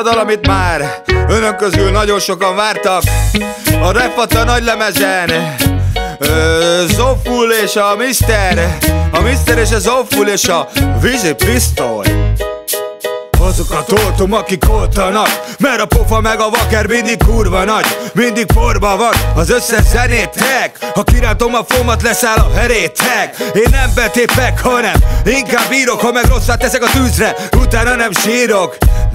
dal, amit már önök közül nagyon sokan vártak. A Refaca nagy lemezen Zoful és a Mister és a Zoful és a Vízi Pisztoly. Azokat toltom, akik oltanak, mert a pofa meg a vaker mindig kurva nagy. Mindig forba van az összes zenétek. Ha kirántom a fomat, leszáll a herétek. Én nem betépek, hanem inkább írok. Ha meg rosszat teszek a tűzre, utána nem sírok.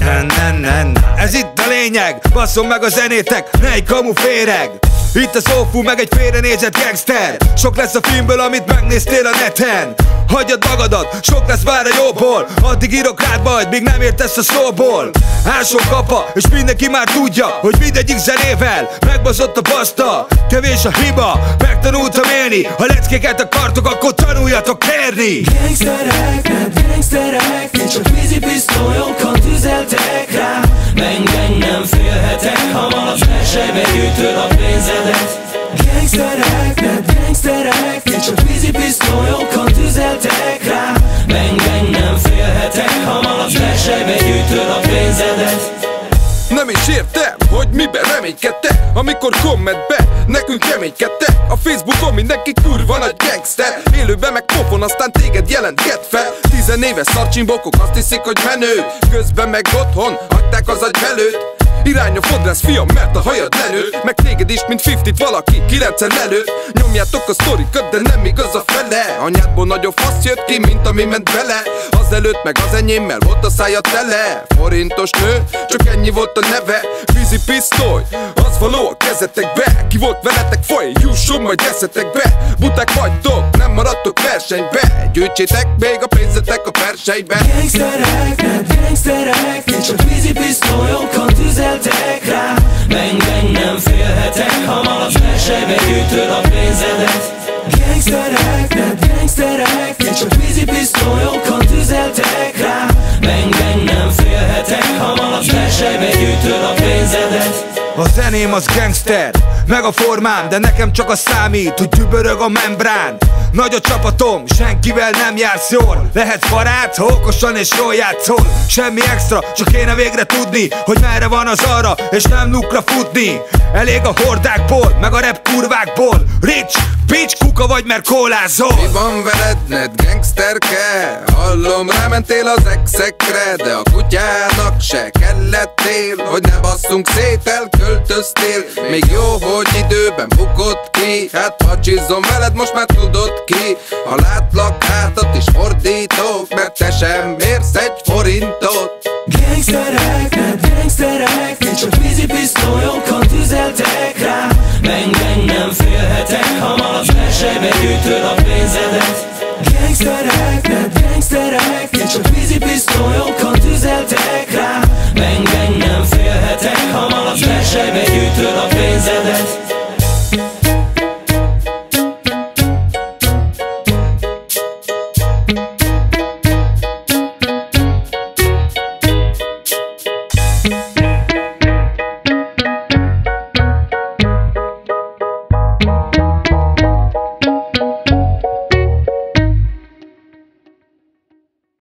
Ez itt a lényeg, basszom meg a zenétek, ne egy kamu féreg. Itt a Zoful meg egy félrenézett gangster. Sok lesz a filmből, amit megnéztél a neten. Hagyjad magadat, sok lesz már a jóból. Addig írok rád majd, míg nem értesz a szóból. Áson kapa, és mindenki már tudja, hogy mindegyik zenével megbazott a baszta. Kevés a hiba, megtanultam élni. Ha leckéket akartok, akkor tanuljatok kérni. Gangsterek, nem gangsterek, én csak Vízi Pisztolyokkal tüzeltek rá. Bang, nem félhetek, hamar versenybe gyűjtöd a pénzedet. Gangsterek, nem gangsterek, én csak Vízi Pisztolyokkal tüzeltek rá. Bang, nem félhetek, hamar versenybe gyűjtöd a pénzedet. Nem is értem, hogy miben reménykedtek, amikor kommentbe nekünk keménykedtek. A Facebookon mindenki kurva nagy gangster, élőben meg pofon, aztán téged jelentget fel. 10 éves szarcsimbokok azt hiszik, hogy menő, közben meg otthon hagyták az agyvelőt. Irány a fodrász, fiam, mert a hajad lenőtt, meg téged is, mint 50-t valaki 9-en lelőtt. Nyomjátok a sztorikat, de nem igaz a fele. Anyádból nagyobb fasz jött ki, mint ami ment bele. Azelőtt meg az enyémmel volt a szája tele. Forintos nő, csak ennyi volt a neve. Vízi Pisztoly, az való a kezetekbe. Ki volt veletek, foly, jusson, majd eszetek be. Buták vagytok, nem maradtok versenybe. Gyűjtsétek még a pénzetek a versenybe. Gangsterek, nem gangsterek, én csak Vízi Pisztolyokkal tüzeltek rá. Bang, nem félhetek, hamar versenybe gyűjtöd a pénzedet. Gangsterek, nem gangsterek, én csak Vízi Pisztolyokkal tüzeltek rá. Bang, nem félhetek, hamar versenybe gyűjtöd a pénzedet. A zeném az gangster, meg a formám, de nekem csak a számít, hogy dübörög a membrán. Nagy a csapatom, senkivel nem jársz jól. Lehetsz barát, ha okosan és jól játszol. Semmi extra, csak kéne végre tudni, hogy merre van az arra, és nem lukra futni. Elég a hordákból, meg a rap kurvákból. Rich, bitch, kuka vagy, mert kólázol. Mi van veled, Ned gangsterke? Hallom, rámentél az exekre, de a kutyának se kellettél, hogy ne basszunk szét, elköltöztél. Még jó, hogy időben bukott ki. Hát pacsizzom veled, most már tudod ki. Ha látlak, hátat is fordítok, mert te sem érsz egy forintot. Gangsterek, nem gangsterek, én csak Vízi Pisztolyokkal tüzeltek rá. Bang, nem félhetek, hamar versenybe gyűjtöd a pénzedet. Gangsterek,